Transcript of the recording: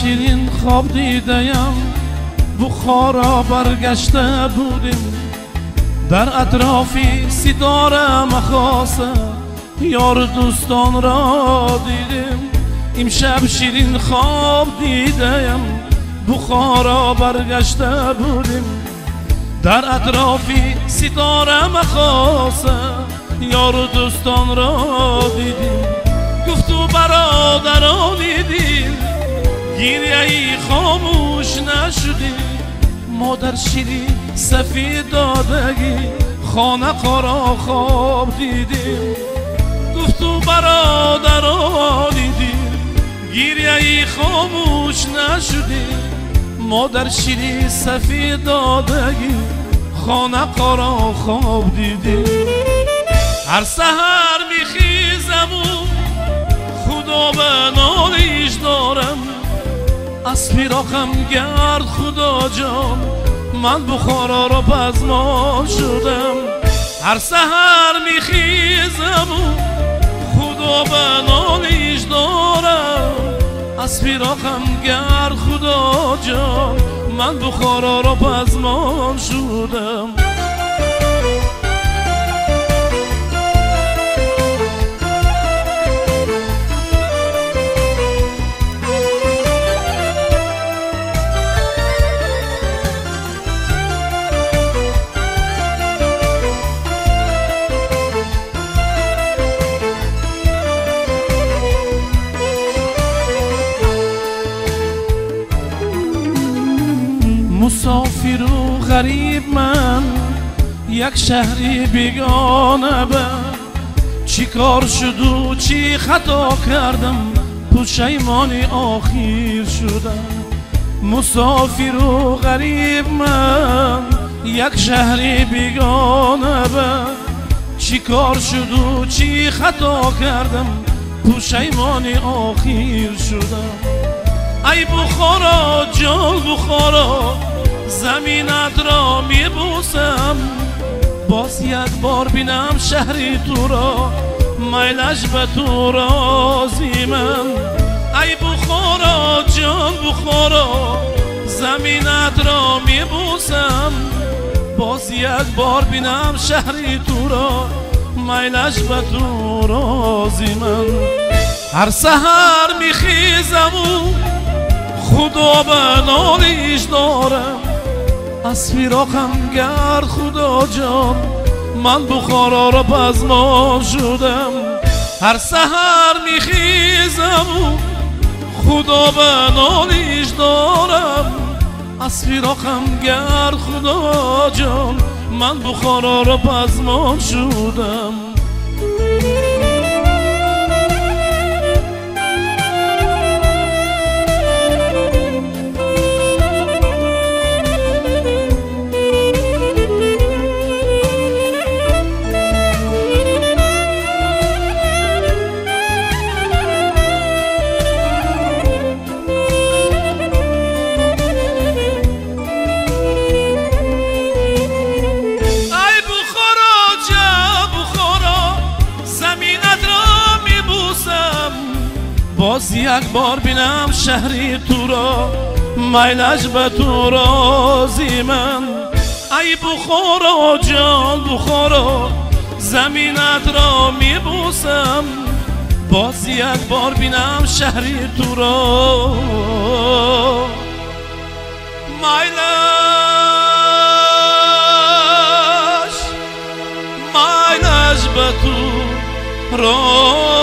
شیرین خواب دیدیم، بخارا برگشته بودیم، در اطرافی ستاره مخاسته یار دوستان را دیدیم. امشب شیرین خواب دیدیم، بخارا برگشته بودیم، در اطرافی ستاره مخاسته یار دوستان را دیدیم. گفتو برادرانی دل گریه‌ای خاموش نشدی، مادر شیرین سفید دادگی خانه قرا خواب دیدیم. گفتو برادرانی دل گریه‌ای خاموش نشدی، مادر شیرین سفید دادگی خانه قرا خواب دیدیم. هر سحر میخیزم و خدا به نالیش دارم، از فراقم گرد خدا جان من بخارا را پزمان شدم. هر سحر میخیزم و خدا به نالیش دارم، از فراقم گرد خدا جان من بخارا را پزمان شدم. مسافر و غریب من یک شهری بیگانه به، چی کار شد و چی خطا کردم پشیمانی آخیر شدم. مسافر و غریب من یک شهری بیگانه به، چی کار شد و چی خطا کردم پشیمانی آخیر شدم. ای بخارا جان بخارا زمینت را میبوسم، باز یک بار بینم شهری تو را میلش به تو رازی من. ای بخارا جان بخارا زمینت را میبوسم، باز یک بار بینم شهری تو را میلش به تو رازی من. هر سحر میخیزم و خدا به نالیش دارم، از فراقم گرد خدا جان من بخارا را پزمان شدم. هر سحر میخیزم و خدا به نالیش دارم، از فراقم گرد خدا جان من بخارا را پزمان شدم. باز یک بار بینم شهری تو را میلش به تو رازی من. ای بخارا جان بخارا زمینت را میبوسم، باز یک بار بینم شهری تو را میلش به تو رازی